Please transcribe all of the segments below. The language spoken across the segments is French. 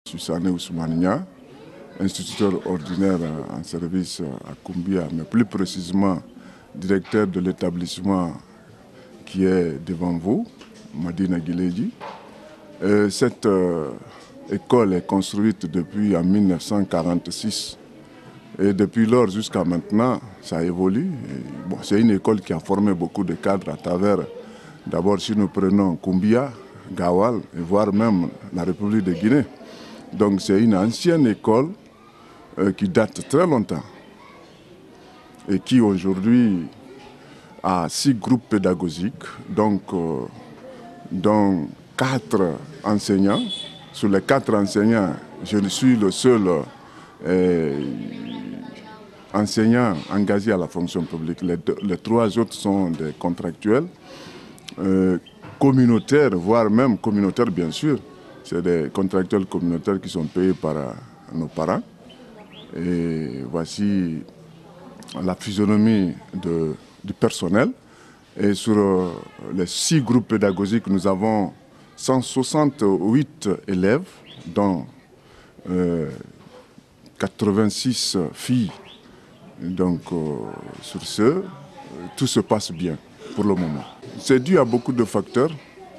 Je suis Sané Ousmania, instituteur ordinaire en service à Koumbia, mais plus précisément directeur de l'établissement qui est devant vous, Madina Guilédi. Cette école est construite depuis en 1946 et depuis lors jusqu'à maintenant, ça évolue. Bon, c'est une école qui a formé beaucoup de cadres à travers, d'abord si nous prenons Koumbia, Gawal et voire même la République de Guinée. Donc c'est une ancienne école qui date très longtemps et qui aujourd'hui a 6 groupes pédagogiques, donc dont 4 enseignants. Sur les 4 enseignants, je suis le seul enseignant engagé à la fonction publique. Les 3 autres sont des contractuels, communautaires, voire même communautaires bien sûr. C'est des contractuels communautaires qui sont payés par nos parents. Et voici la physionomie du personnel. Et sur les 6 groupes pédagogiques, nous avons 168 élèves, dont 86 filles. Donc sur ce, tout se passe bien pour le moment. C'est dû à beaucoup de facteurs.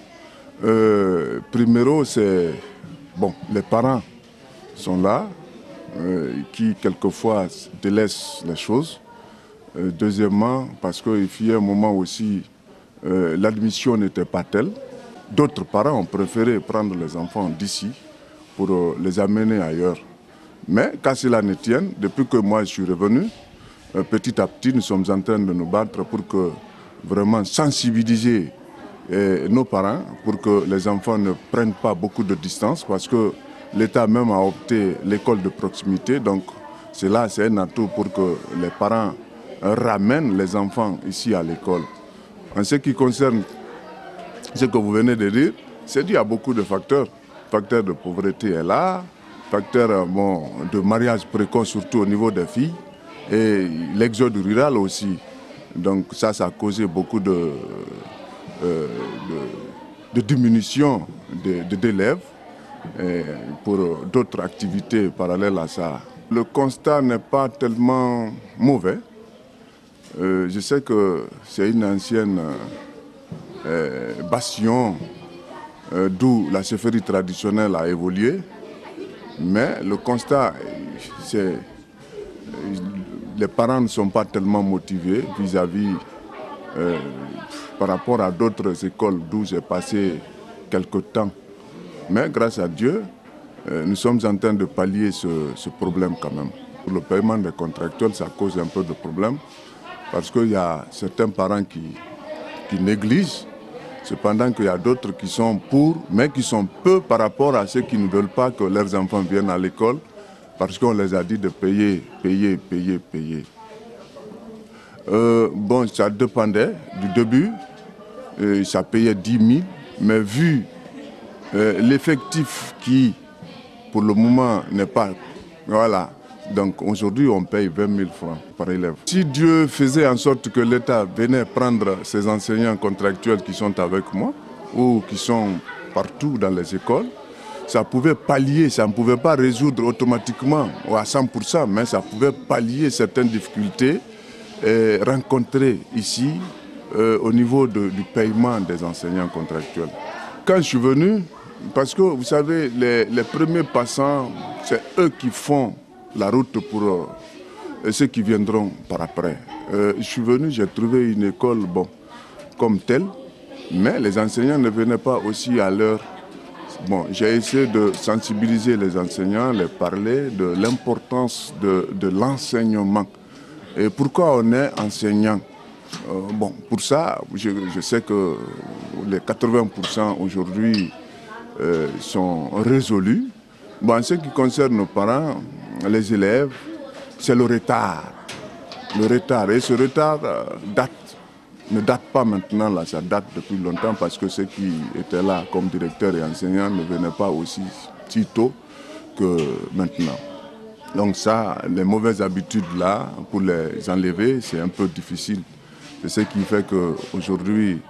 Primero, c'est les parents sont là, qui quelquefois délaissent les choses. Deuxièmement, parce qu'il y a un moment aussi, l'admission n'était pas telle. D'autres parents ont préféré prendre les enfants d'ici pour les amener ailleurs. Mais qu'à cela ne tienne, depuis que moi je suis revenu, petit à petit, nous sommes en train de nous battre pour que vraiment sensibiliser nos parents pour que les enfants ne prennent pas beaucoup de distance, parce que l'État même a opté l'école de proximité. Donc c'est un atout pour que les parents ramènent les enfants ici à l'école. En ce qui concerne ce que vous venez de dire, c'est dû à beaucoup de facteurs. Facteur de pauvreté est là, facteur de mariage précoce surtout au niveau des filles, et l'exode rural aussi. Donc ça a causé beaucoup de diminution d'élèves pour d'autres activités parallèles à ça. Le constat n'est pas tellement mauvais. Je sais que c'est une ancienne bastion d'où la chefferie traditionnelle a évolué, mais le constat, c'est les parents ne sont pas tellement motivés vis-à-vis par rapport à d'autres écoles d'où j'ai passé quelque temps. Mais grâce à Dieu, nous sommes en train de pallier ce problème quand même. Pour le paiement des contractuels, ça cause un peu de problème parce qu'il y a certains parents qui négligent, cependant qu'il y a d'autres qui sont pour, mais qui sont peu par rapport à ceux qui ne veulent pas que leurs enfants viennent à l'école parce qu'on les a dit de payer. Ça dépendait du début, ça payait 10 000, mais vu l'effectif qui, pour le moment, n'est pas... Voilà. Donc aujourd'hui, on paye 20 000 francs par élève. Si Dieu faisait en sorte que l'État venait prendre ces enseignants contractuels qui sont avec moi, ou qui sont partout dans les écoles, ça pouvait pallier, ça ne pouvait pas résoudre automatiquement ou à 100%, mais ça pouvait pallier certaines difficultés rencontrées ici au niveau du paiement des enseignants contractuels. Quand je suis venu, parce que vous savez, les premiers passants, c'est eux qui font la route pour ceux qui viendront par après. Je suis venu, j'ai trouvé une école comme telle, mais les enseignants ne venaient pas aussi à l'heure. J'ai essayé de sensibiliser les enseignants, les parler de l'importance de l'enseignement. Et pourquoi on est enseignant? Pour ça, je sais que les 80% aujourd'hui sont résolus. En ce qui concerne nos parents, les élèves, c'est le retard. Et ce retard ne date pas maintenant, là, ça date depuis longtemps parce que ceux qui étaient là comme directeurs et enseignants ne venaient pas aussi si tôt que maintenant. Donc ça, les mauvaises habitudes là, pour les enlever, c'est un peu difficile. C'est ce qui fait qu'aujourd'hui,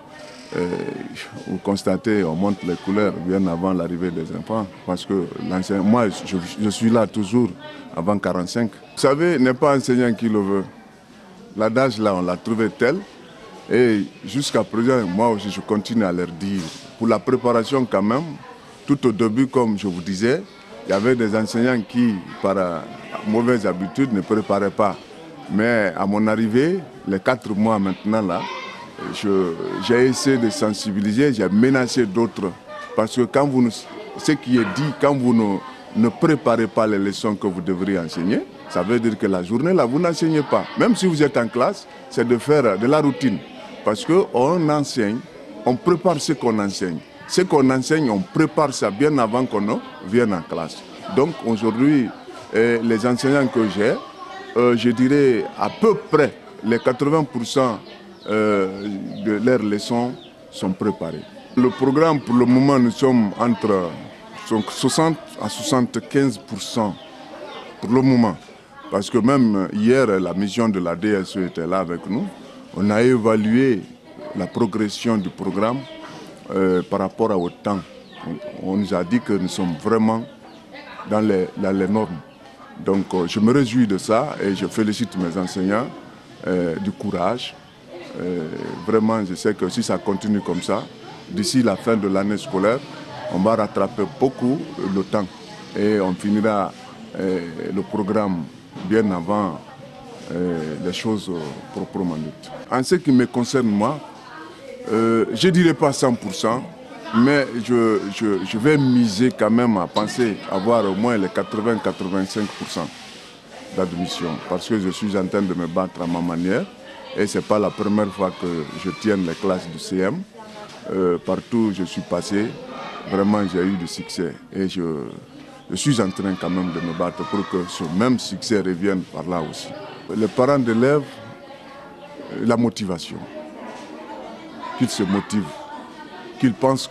vous constatez, on monte les couleurs bien avant l'arrivée des enfants, parce que moi, je suis là toujours avant 45. Vous savez, n'est pas enseignant qui le veut. L'adage là, on l'a trouvé tel, et jusqu'à présent, moi aussi, je continue à leur dire, pour la préparation quand même, tout au début, comme je vous disais, il y avait des enseignants qui, par mauvaise habitude, ne préparaient pas. Mais à mon arrivée, les 4 mois maintenant là, j'ai essayé de sensibiliser, j'ai menacé d'autres. Parce que quand ce qui est dit, quand vous ne préparez pas les leçons que vous devriez enseigner, ça veut dire que la journée là, vous n'enseignez pas. Même si vous êtes en classe, c'est de faire de la routine. Parce qu'on enseigne, on prépare ce qu'on enseigne. Ce qu'on enseigne, on prépare ça bien avant qu'on vienne en classe. Donc aujourd'hui, les enseignants que j'ai, je dirais à peu près les 80% de leurs leçons sont préparées. Le programme, pour le moment, nous sommes entre 60 à 75% pour le moment. Parce que même hier, la mission de la DSE était là avec nous. On a évalué la progression du programme par rapport au temps. On nous a dit que nous sommes vraiment dans les normes. Donc je me réjouis de ça et je félicite mes enseignants du courage. Vraiment, je sais que si ça continue comme ça, d'ici la fin de l'année scolaire, on va rattraper beaucoup le temps et on finira le programme bien avant les choses proprement dites. En ce qui me concerne moi, je ne dirais pas 100%, mais je vais miser quand même à penser avoir au moins les 80-85% d'admission, parce que je suis en train de me battre à ma manière et ce n'est pas la première fois que je tiens les classes du CM. Partout où je suis passé, vraiment j'ai eu du succès et je suis en train quand même de me battre pour que ce même succès revienne par là aussi. Les parents d'élèves, la motivation, qu'ils se motivent, qu'ils pensent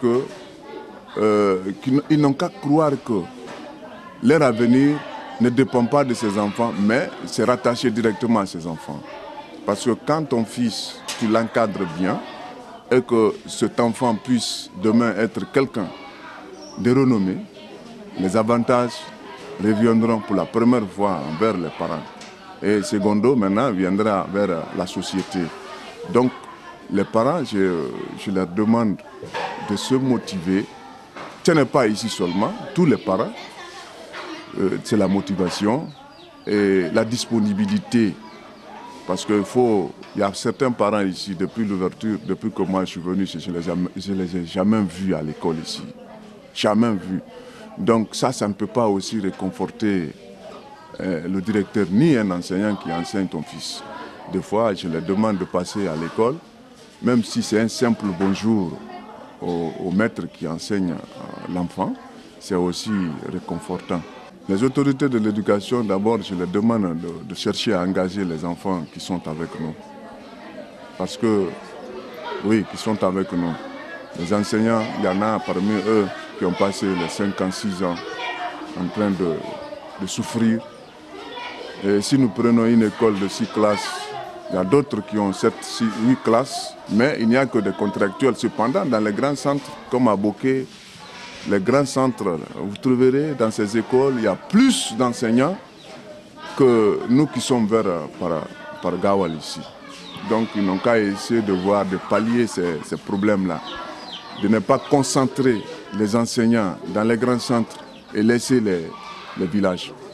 qu'ils n'ont qu'à croire que leur avenir ne dépend pas de ses enfants, mais c'est rattaché directement à ses enfants. Parce que quand ton fils, tu l'encadres bien, et que cet enfant puisse demain être quelqu'un de renommé, les avantages reviendront pour la première fois envers les parents. Et secondo, maintenant, viendra vers la société. Donc, les parents, je leur demande de se motiver. Ce n'est pas ici seulement, tous les parents, c'est la motivation et la disponibilité. Parce qu'il y a certains parents ici, depuis l'ouverture, depuis que moi je suis venu, je ne les ai jamais vus à l'école ici. Jamais vus. Donc ça ne peut pas aussi réconforter le directeur ni un enseignant qui enseigne ton fils. Des fois, je leur demande de passer à l'école, même si c'est un simple bonjour au maître qui enseigne l'enfant, c'est aussi réconfortant. Les autorités de l'éducation, d'abord, je leur demande de chercher à engager les enfants qui sont avec nous. Parce que, oui, qui sont avec nous. Les enseignants, il y en a parmi eux qui ont passé les 5 ans, 6 ans en train de souffrir. Et si nous prenons une école de 6 classes, il y a d'autres qui ont 7, 8 classes, mais il n'y a que des contractuels. Cependant, dans les grands centres, comme à Boké, les grands centres, vous trouverez dans ces écoles, il y a plus d'enseignants que nous qui sommes par Gawal ici. Donc ils n'ont qu'à essayer de pallier ces problèmes-là, de ne pas concentrer les enseignants dans les grands centres et laisser les villages.